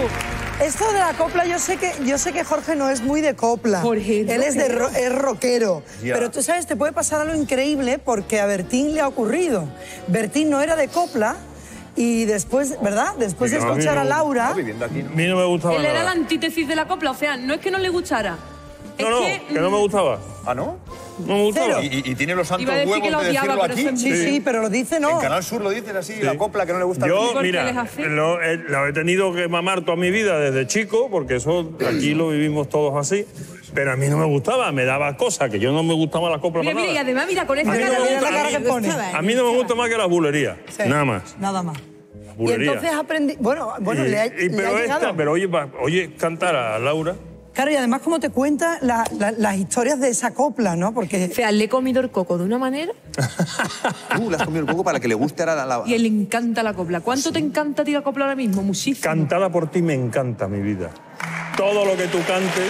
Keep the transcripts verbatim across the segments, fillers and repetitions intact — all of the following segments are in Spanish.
Esto de la copla, yo sé que yo sé que Jorge no es muy de copla. Jorge, Él es, de ro es rockero. Yeah. Pero tú sabes, te puede pasar algo increíble porque a Bertín le ha ocurrido. Bertín no era de copla y después, ¿verdad? Después de escuchar a Laura... No, viviendo aquí, ¿no? A mí no me gustaba Él nada. era la antítesis de la copla, o sea, no es que no le gustara. Es No, no, que, que no me gustaba. ¿Ah, no? No me gustaba. Cero. ¿Y, y, y tiene los santos Iba a decir huevos que lo de odiaba, decirlo pero aquí? eso es Sí, sí, pero lo dice no. En Canal Sur lo dicen así, la copla que no le gusta. Yo, ¿Por qué mira, les hace? lo, he, lo he tenido que mamar toda mi vida desde chico, porque eso aquí lo vivimos todos así. Pero a mí no me gustaba, me daba cosas, que yo no me gustaba la copla Mira, para mira, y nada. además, mira, con esta A mí no cara me de- gusta, la cara que pone. A mí no me gusta más que las bulerías, Sí, nada más. Nada más. Y Bulerías. entonces aprendí... Bueno, bueno Y- le ha, y- le pero ha esta, llegado. pero oye, va- oye, cantar a Laura. Claro, y además como te cuenta la- la- las historias de esa copla, ¿no? Porque... O sea, le he comido el coco de una manera Tú le has comido el coco para que le guste ahora la... la... y a él le encanta la copla. ¿Cuánto te encanta a ti la copla ahora mismo? Muchísimo. Cantada por ti me encanta, mi vida. Todo lo que tú cantes.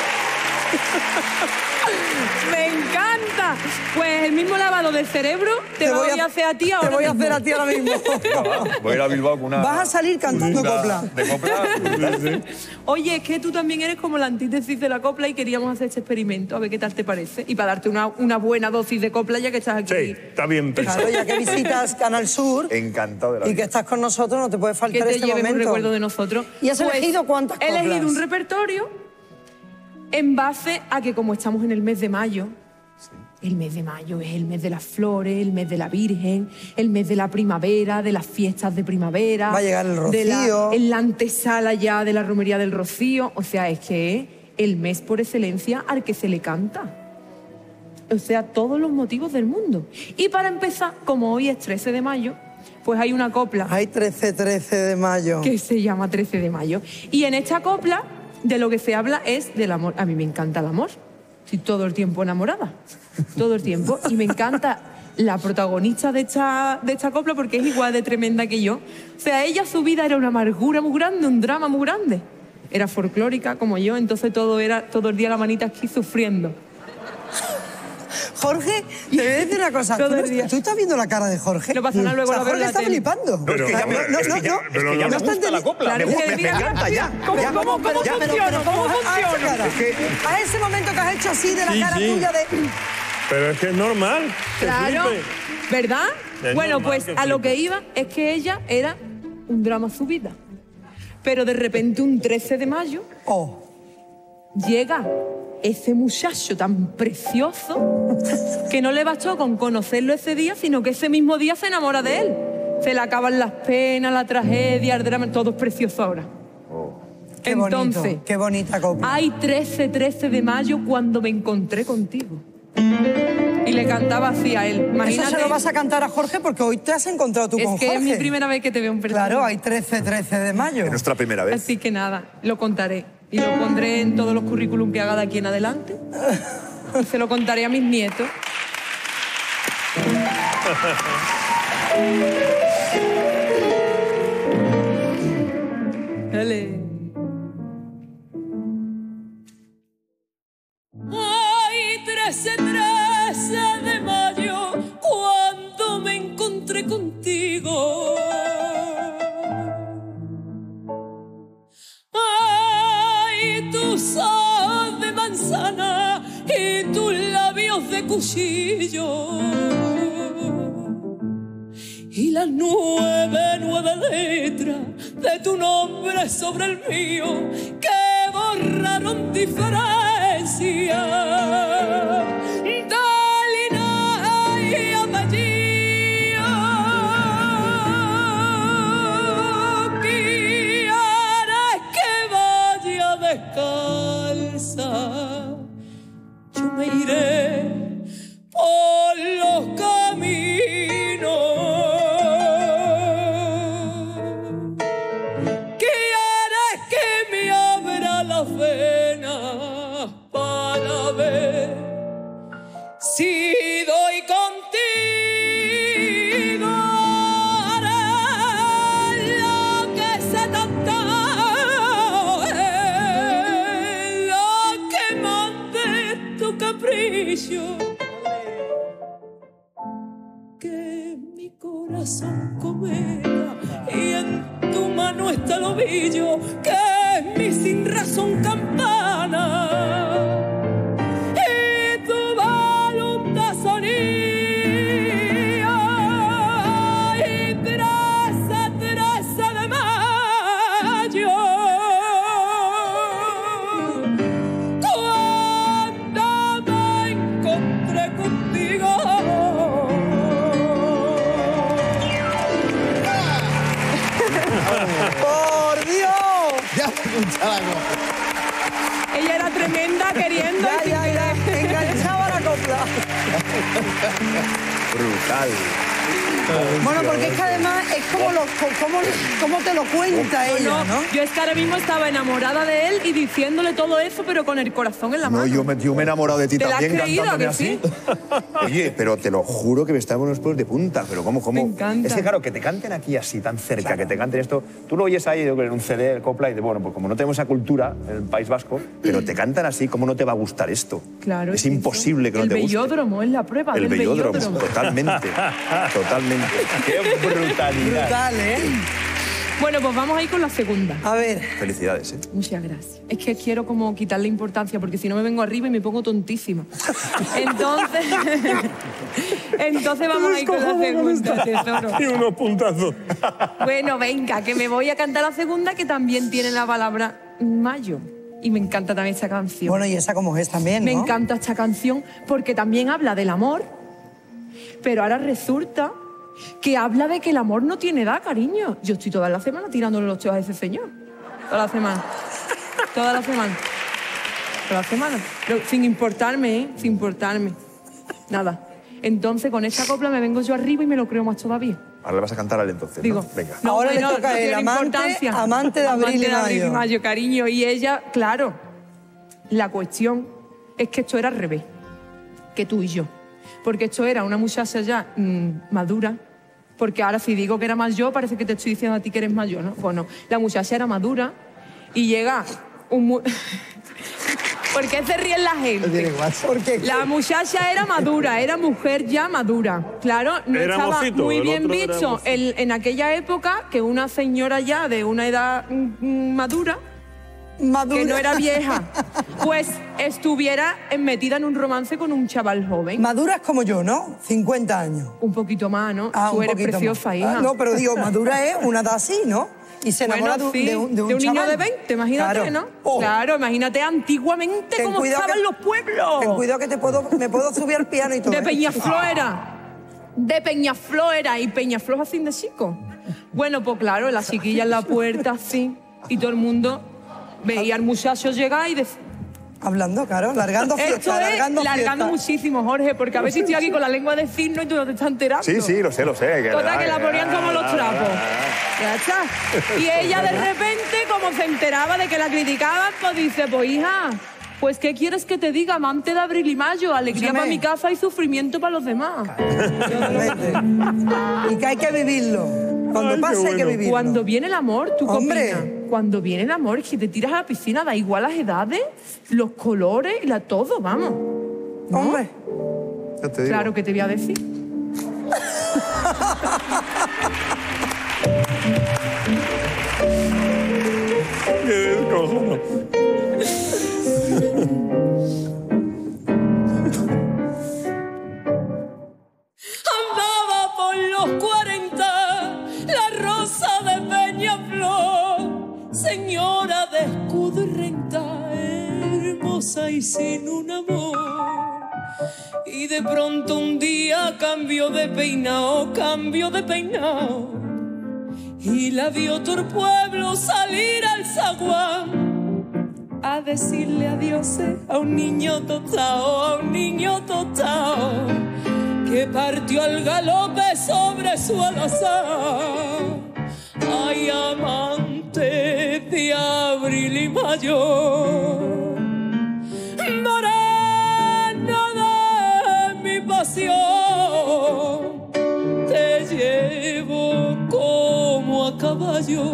¡Me encanta! Pues el mismo lavado del cerebro te, voy a hacer a ti ahora Te voy a mismo. hacer a ti ahora mismo. Voy a ir a Bilbao con una... Vas a salir cantando una copla. De copla. Oye, es que tú también eres como la antítesis de la copla y queríamos hacer este experimento, a ver qué tal te parece. Y para darte una, una buena dosis de copla ya que estás aquí. Sí, está bien pensado. Claro, ya que visitas Canal Sur Encantado de la y que vida. estás con nosotros, no te puede Que faltar te este lleves momento. un recuerdo de nosotros. ¿Y has elegido cuántas He elegido coplas? un repertorio en base a que como estamos en el mes de mayo, el mes de mayo es el mes de las flores, el mes de la Virgen, el mes de la primavera, de las fiestas de primavera. Va a llegar el de la- Rocío. en la antesala ya de la romería del Rocío. O sea, es que es el mes por excelencia al que se le canta. O sea, todos los motivos del mundo. Y para empezar, como hoy es trece de mayo, pues hay una copla Hay trece, trece de mayo. que se llama trece de mayo. Y en esta copla de lo que se habla es del amor. A mí me encanta el amor. Estoy todo el tiempo enamorada. Todo el tiempo. Y me encanta la protagonista de esta, de esta copla porque es igual de tremenda que yo. O sea, ella, su vida era una amargura muy grande, un drama muy grande. Era folclórica como yo, entonces todo era todo el día la manita aquí sufriendo. Jorge, te voy a decir una cosa. Todo ¿Tú, no- el día. tú estás viendo la cara de Jorge? No pasa nada, luego O sea, la veo en Jorge la está tele. flipando. No, es que ya me, No, no, es que ya, no, es que ya no me está gusta la entendiendo. copla. Claro me, que me- me mira, encanta ya. ¿Cómo- ya. cómo- cómo Ya, pero- funciona? ¿Cómo a esa funciona? cara, Es que- a ese momento que has hecho así de la Sí, cara sí. tuya de... Pero es que es normal. que Claro, flipe. ¿verdad? Es Bueno, normal pues que a lo flipe. que iba es que ella era un drama su vida. Pero de repente un trece de mayo Oh, llega ese muchacho tan precioso que no le bastó con conocerlo ese día, sino que ese mismo día se enamora de él. Se le acaban las penas, la tragedia, el drama, todo es precioso ahora. qué Entonces, bonito, qué bonita copla. hay trece, trece de mayo cuando me encontré contigo. Y le cantaba así a él. Eso Imagínate. se lo vas a cantar a Jorge porque hoy te has encontrado tú Es con que Jorge. es mi primera vez que te veo en persona. Claro, hay trece, trece de mayo. Es nuestra primera vez. Así que nada, lo contaré. Y lo pondré en todos los currículum que haga de aquí en adelante. Y se lo contaré a mis nietos. Dale. Ay, trece, trece de mayo, cuando me encontré contigo. Ay, tus ojos de manzana y tus labios de cuchillo. Y las nueve, nueve letras de tu nombre sobre el mío que borraron diferencia de linaje y apellido. Quieres que vaya descalza, yo me iré por los caminos. Quieres que me abra las venas para ver si doy contigo. Haré lo que sé tanto, lo que mande tu capricho. Que mi corazón cometa y en tu mano está el ovillo que mi sin razón campana. Y tu voluntad sonía. Y trece, trece de mayo. Cuando me encontré contigo. ¡Por Dios! Ya escuchaba la copla. Ella era tremenda queriendo. Ya, ya, ya. Enganchaba la copla. Brutal. Bueno, porque es que además es como, lo, como, como te lo cuenta ella, ¿no? Yo es que ahora mismo estaba enamorada de él y diciéndole todo eso, pero con el corazón en la mano. No, yo me, yo me he enamorado de ti ¿Te la has también creído, cantándome que así. sí? Oye, pero te lo juro que me estaban los pelos de punta. Pero ¿cómo, cómo? Me encanta. Es que claro, que te canten aquí así, tan cerca, que te canten esto. Tú lo oyes ahí en un C D, el copla, y dices, bueno, pues como no tenemos esa cultura en el País Vasco, pero te cantan así, ¿cómo no te va a gustar esto? Claro. Es imposible que no el te guste. El bellódromo es la prueba El del bellódromo, bellódromo. totalmente. Totalmente. ¡Qué brutalidad! Brutal, ¿eh? Bueno, pues vamos a ir con la segunda. A ver. Felicidades, ¿eh? Muchas gracias. Es que quiero como quitarle importancia porque si no me vengo arriba y me pongo tontísima. Entonces, entonces vamos a ir con la segunda, tesoro. Y unos puntazos. Bueno, venga, que me voy a cantar la segunda que también tiene la palabra mayo. Y me encanta también esta canción. Bueno, y esa como es también, ¿no? Me encanta esta canción porque también habla del amor, pero ahora resulta que habla de que el amor no tiene edad, cariño. Yo estoy toda la semana tirándole los chivos a ese señor. Toda la semana. Toda la semana. Toda la semana. Pero sin importarme, ¿eh? Sin importarme. Nada. Entonces, con esta copla me vengo yo arriba y me lo creo más todavía. Ahora le vas a cantar a él entonces, Digo, ¿no? Venga. no, Ahora le bueno, toca no el tiene amante- importancia. amante de Abril y Amante de Abril Mayo. y Mayo, cariño. Y ella, claro, la cuestión es que esto era al revés que tú y yo. Porque esto era una muchacha ya mmm, madura. Porque ahora si digo que era más yo, parece que te estoy diciendo a ti que eres más yo, ¿no? Bueno, la muchacha era madura y llega un... Mu ¿Por qué se ríe la gente? Porque La muchacha era madura, era mujer ya madura. Claro, no Era estaba mocito, muy el bien otro era visto mocito. en, en aquella época que una señora ya de una edad mm, madura, madura. que no era vieja, pues estuviera metida en un romance con un chaval joven. Madura es como yo, ¿no? cincuenta años. Un poquito más, ¿no? Ah, Tú un eres poquito preciosa, más. hija. Ah, no, pero digo, madura es una edad así, ¿no? Y se enamora Bueno, de, sí, de un, de un niño chaval. de veinte, imagínate, Claro. ¿no? Oh. Claro, imagínate antiguamente Ten cómo cuidado estaban que- los pueblos. Ten cuidado que te puedo, me puedo subir al piano y todo. De ¿eh? Peñaflor era. De Peñaflor era. Y Peñaflor así de chico. Bueno, pues claro, la chiquilla en la puerta así. Y todo el mundo veía al muchacho llegar y decía... Hablando, claro, largando fiesta, Esto es largando largando fiesta. muchísimo, Jorge, porque a ver si estoy aquí con la lengua de signo y tú no te estás enterando. Sí, sí, lo sé, lo sé. Que Total, que la ponían como los trapos. Ya está. Y ella de repente, como se enteraba de que la criticaban, pues dice, pues hija, pues ¿qué quieres que te diga? Amante de Abril y Mayo, alegría Escúchame. para mi casa y sufrimiento para los demás. Totalmente. Y que hay que vivirlo. Cuando Ay, qué pase hay que bueno. vivirlo. Cuando viene el amor, ¿tú qué Hombre. opinas? Cuando viene el amor, es que te tiras a la piscina, da igual las edades, los colores y la todo, vamos. ¿No? Hombre. Ya te digo. Claro que te voy a decir. Qué descojono. Andaba por los cuarenta, la rosa de Peñaflor, señora de escudo y renta, hermosa y sin un amor. Y de pronto un día cambió de peinado, cambió de peinado, y la vio todo el pueblo salir al zaguán a decirle adiós a un niño tostao, a un niño tostao, que partió al galope sobre su alazán. Ay, amante de Abril y Mayo, morena de mi pasión, te llevo como a caballo,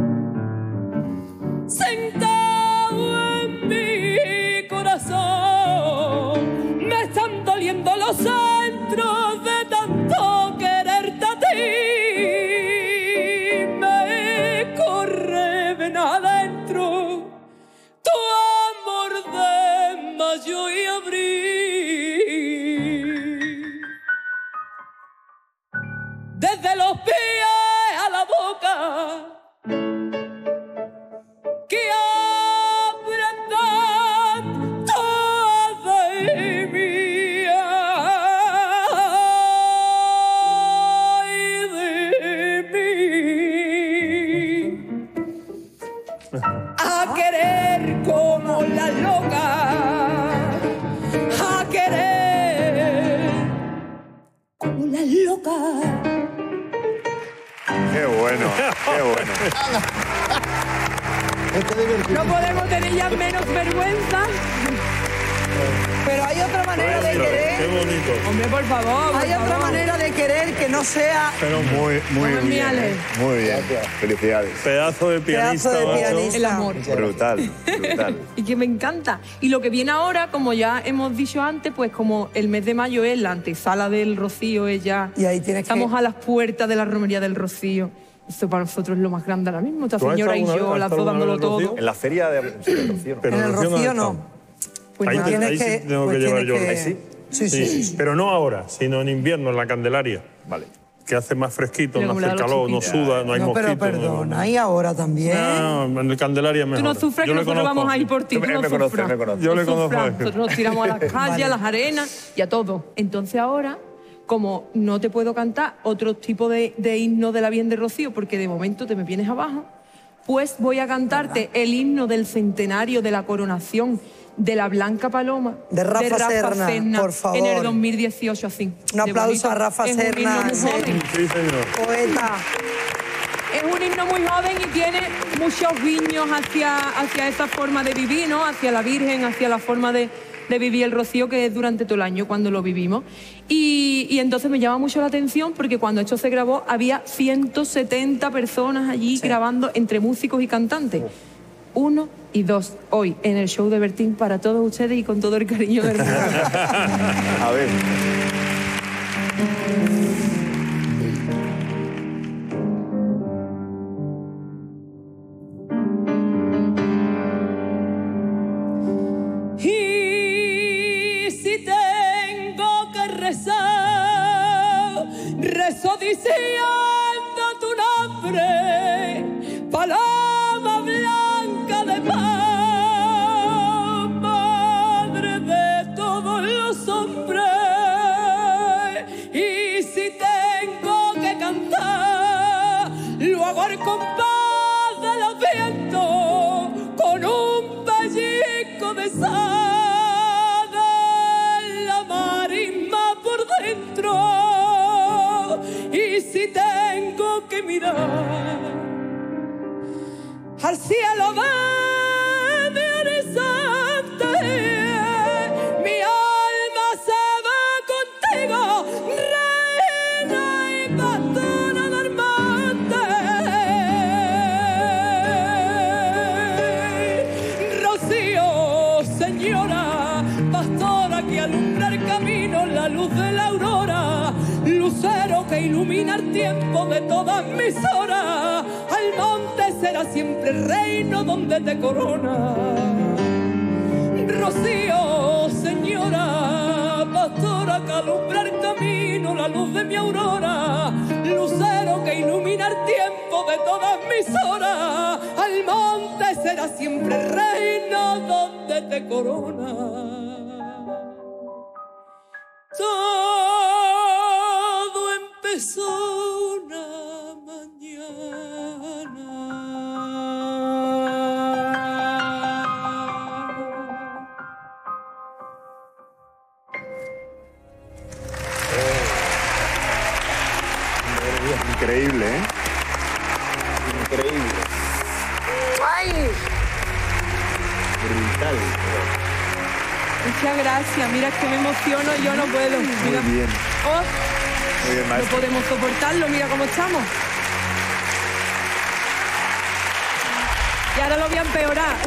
sentado en mi corazón. Me están doliendo los centros de tanto quererte a ti. Me corre ven adentro mayo y abril. Desde los pies a la boca, que abran toda mía y de mí. A querer como la loca, a querer como la loca. Qué bueno, qué bueno. No podemos tener ya menos vergüenza. Pero hay otra manera de Qué querer. bonito. Hombre, por favor. por Hay otra favor. manera de querer que no sea Pero muy, muy Vamos, mi bien. Ale. ¿eh? Muy bien. Felicidades. Pedazo de pianista, pedazo de macho. pianista. El amor. Brutal, brutal. Y que me encanta. Y lo que viene ahora, como ya hemos dicho antes, pues como el mes de mayo es la antesala del Rocío, es ya... Y ahí tienes Estamos que- a las puertas de la romería del Rocío. Esto para nosotros es lo más grande ahora mismo. Esta ¿Tú has señora y estado alguna yo, vez? las ¿Has dos estado alguna dándolo vez en el todo. Rocío? En la feria de sí, del Rocío. Pero en el no Rocío has no. estado. Pues Ahí no, te- tienes ahí sí que- tengo pues que llevar tienes yo. que- Ahí sí. Sí, sí, Sí, sí. pero no ahora, sino en invierno, en la Candelaria, Vale. que hace más fresquito, Mira no cómo le hace da los calor, no chupitos. suda, no hay No, pero mosquitos. perdona, y ahora también. No, en el Candelaria es Tú mejor. no sufras, Yo que le nosotros conozco. vamos a ir por ti. Me- Tú no me conoce, sufras. me conoce. Yo No le conozco. sufras. Nosotros nos tiramos a las calles, Vale. a las arenas y a todo. Entonces ahora, como no te puedo cantar otro tipo de, de himno de la Bien de Rocío, porque de momento te me vienes abajo, pues voy a cantarte el himno del centenario de la coronación de la Blanca Paloma De Rafa Serna, por favor. en el dos mil dieciocho, así. Un de aplauso bonito. a Rafa Es un Serna, himno muy sí. joven. Sí, señor. Poeta. Es un himno muy joven y tiene muchos guiños hacia, hacia esa forma de vivir, ¿no? Hacia la Virgen, hacia la forma de, de vivir el Rocío, que es durante todo el año cuando lo vivimos. Y, y entonces me llama mucho la atención porque cuando esto se grabó había ciento setenta personas allí grabando entre músicos y cantantes. Uno y dos, hoy en el show de Bertín para todos ustedes y con todo el cariño del mundo. A ver. Y si tengo que rezar, rezo diciendo tu nombre, paloma blanca de paz, madre de todos los hombres. Y si tengo que cantar, lo hago al compás de los vientos, con un pellizco de sal de la marisma por dentro. Y si tengo que mirar al cielo de mi horizonte, mi alma se va contigo, reina y pastora del monte. Rocío, señora, pastora que alumbra el camino, la luz de la aurora, lucero que ilumina el tiempo de todas mis horas. Al monte será siempre el reino donde te corona. Rocío, señora, pastora que alumbra el camino, la luz de mi aurora, lucero que ilumina el tiempo de todas mis horas. Al monte será siempre el reino donde te corona. Todo empezó una mañana. Increíble, ¿eh? Increíble. Brutal. Muchas gracias. Mira, es que me emociono y yo no puedo. Mira. Muy bien. Oh, Muy bien, no maestro. podemos soportarlo, mira cómo estamos. Y ahora lo voy a empeorar.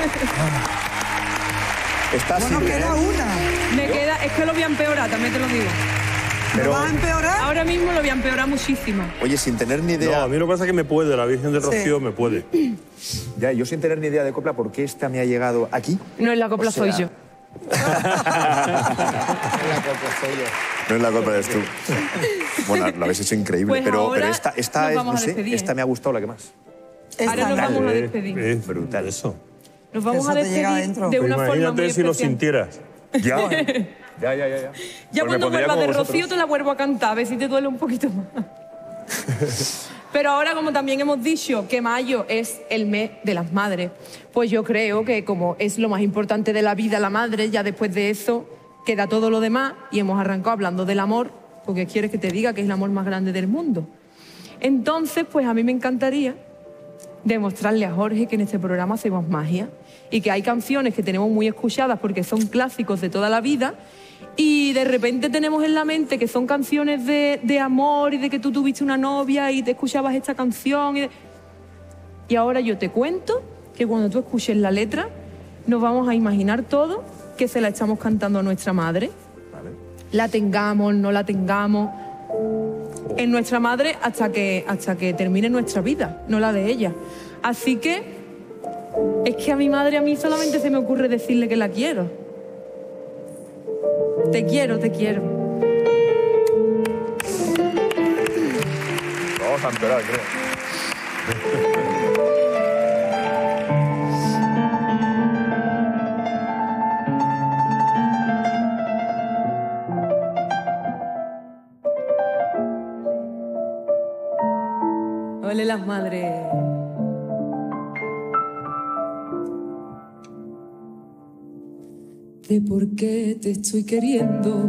Está así, Bueno, queda ¿eh? una. Me queda, es que lo voy a empeorar, también te lo digo. Pero, ¿Vas a empeorar? Ahora mismo lo voy a empeorar muchísimo. oye, sin tener ni No, idea... a mí lo que pasa es que me puede, la Virgen del Rocío me puede. Ya, yo sin tener ni idea de copla, ¿por qué esta me ha llegado aquí? No es la copla, O sea, soy yo. No es la culpa, eres tú. Bueno, lo habéis hecho increíble, Pues pero, ahora pero esta, esta, nos es, vamos no a sé, despedir, esta ¿eh? me ha gustado la que más. Ahora nos vamos a despedir. Es Brutal. Eso. Nos vamos Eso a te llega despedir adentro. de Pero una forma imagínate muy si lo especial. sintieras. Ya, ya, ya, ya. ya. Ya Pues me cuando pondría vuelva como de vosotros. Rocío te la vuelvo a cantar, a ver si te duele un poquito más. Pero ahora, como también hemos dicho que mayo es el mes de las madres, pues yo creo que como es lo más importante de la vida la madre, ya después de eso queda todo lo demás y hemos arrancado hablando del amor, porque quieres que te diga que es el amor más grande del mundo. Entonces, pues a mí me encantaría demostrarle a Jorge que en este programa hacemos magia y que hay canciones que tenemos muy escuchadas porque son clásicos de toda la vida y de repente tenemos en la mente que son canciones de, de amor y de que tú tuviste una novia y te escuchabas esta canción y, de... y ahora yo te cuento que cuando tú escuches la letra nos vamos a imaginar todo que se la estamos cantando a nuestra madre. Vale. La tengamos, no la tengamos, en nuestra madre hasta que, hasta que termine nuestra vida, no la de ella. Así que es que a mi madre a mí solamente se me ocurre decirle que la quiero. Te quiero, te quiero. Vamos a empeorar, creo. Ole las madres. De por qué te estoy queriendo.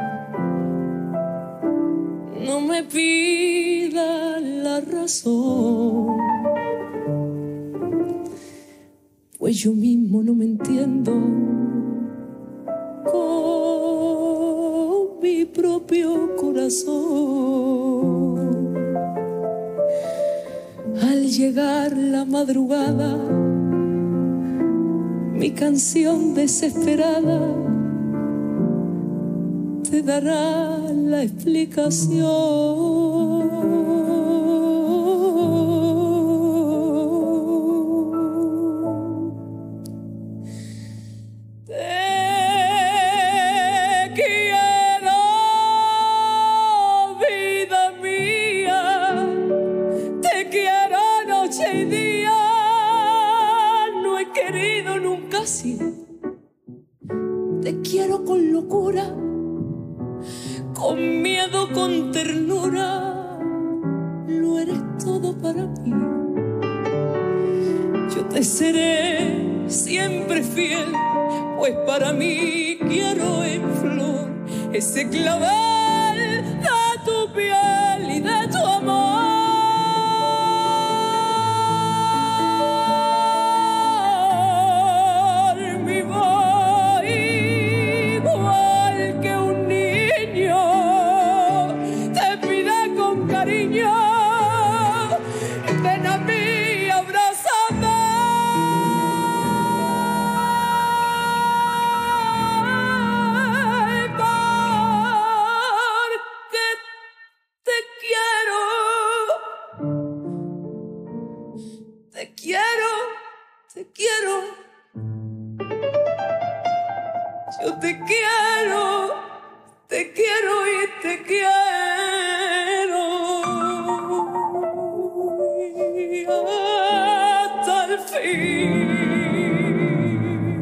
No me pidas la razón, pues yo mismo no me entiendo con mi propio corazón. Al llegar la madrugada, mi canción desesperada te dará la explicación. Te quiero, vida mía, te quiero noche y día, no he querido nunca así. Te quiero con locura, con miedo, con ternura, lo eres todo para mí. Yo te seré siempre fiel, pues para mí quiero en flor ese clavel de tu piel y de tu amor. Mi voz igual que un niño te pide con cariño, ven a mí, abrázame, porque te quiero, te quiero, te quiero. Yo te quiero, te quiero y te quiero y hasta el fin.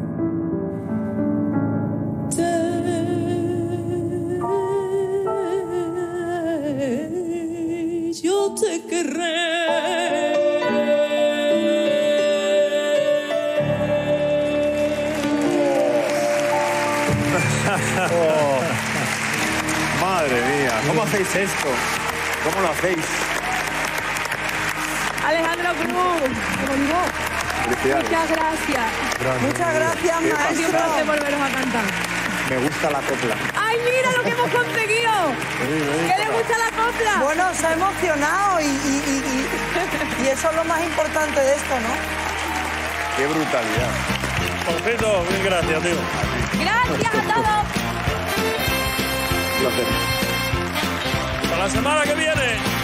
Te, yo te querré. Oh, madre mía, ¿cómo hacéis esto? ¿Cómo lo hacéis? Alejandro Cruz, Felicidades. muchas gracias. Muchas gracias, Ha sido un maestro. placer volveros a cantar. Me gusta la copla. ¡Ay, mira lo que hemos conseguido! ¿Qué le gusta la copla? Bueno, se ha emocionado y, y, y, y- y eso es lo más importante de esto, ¿no? Qué brutalidad. Jorgito, mil gracias, tío. Gracias a todos. Un placer. Hasta la semana que viene.